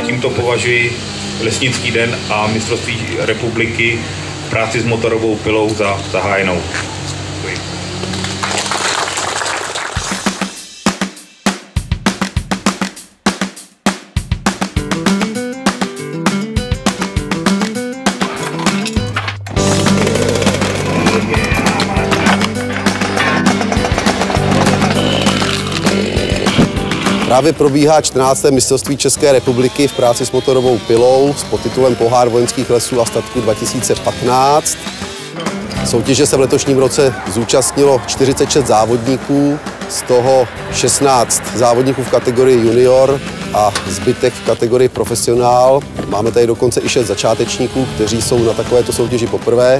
tímto považuji Lesnický den a mistrovství republiky v práci s motorovou pilou za zahájenou. Děkuji. Právě probíhá 14. mistrovství České republiky v práci s motorovou pilou s podtitulem Pohár vojenských lesů a statků 2015. Soutěže se v letošním roce zúčastnilo 46 závodníků, z toho 16 závodníků v kategorii junior a zbytek v kategorii profesionál. Máme tady dokonce i 6 začátečníků, kteří jsou na takovéto soutěži poprvé.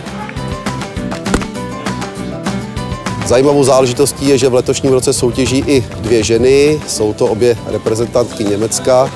Zajímavou záležitostí je, že v letošním roce soutěží i 2 ženy, jsou to obě reprezentantky Německa.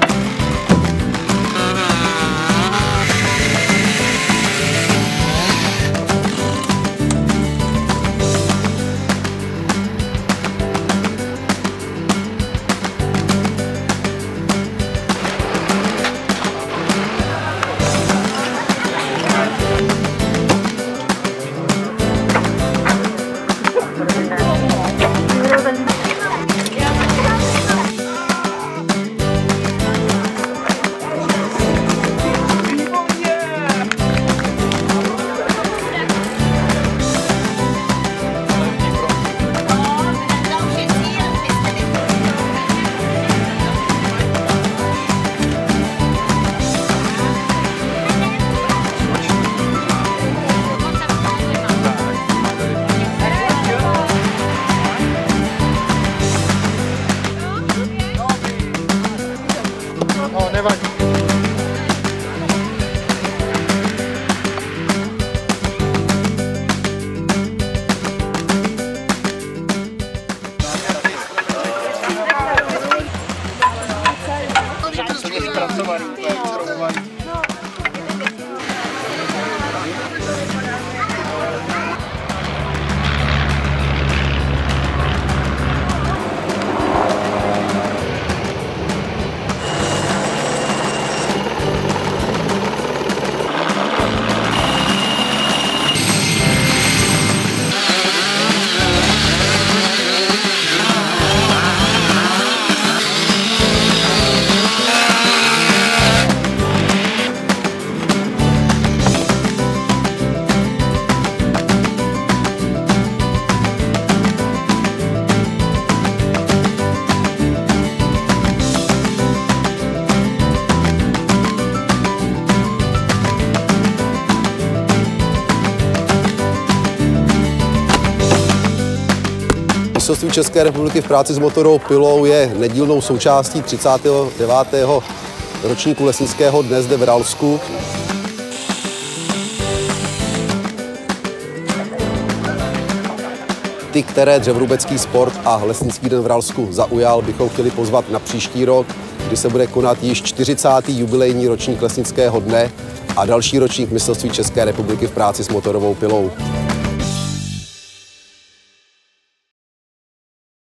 Mistrovství České republiky v práci s motorovou pilou je nedílnou součástí 39. ročníku Lesnického dne zde v Ralsku. Ty, které dřevrubecký sport a Lesnický den v Ralsku zaujal, bychom chtěli pozvat na příští rok, kdy se bude konat již 40. jubilejní ročník Lesnického dne a další ročník Mistrovství České republiky v práci s motorovou pilou.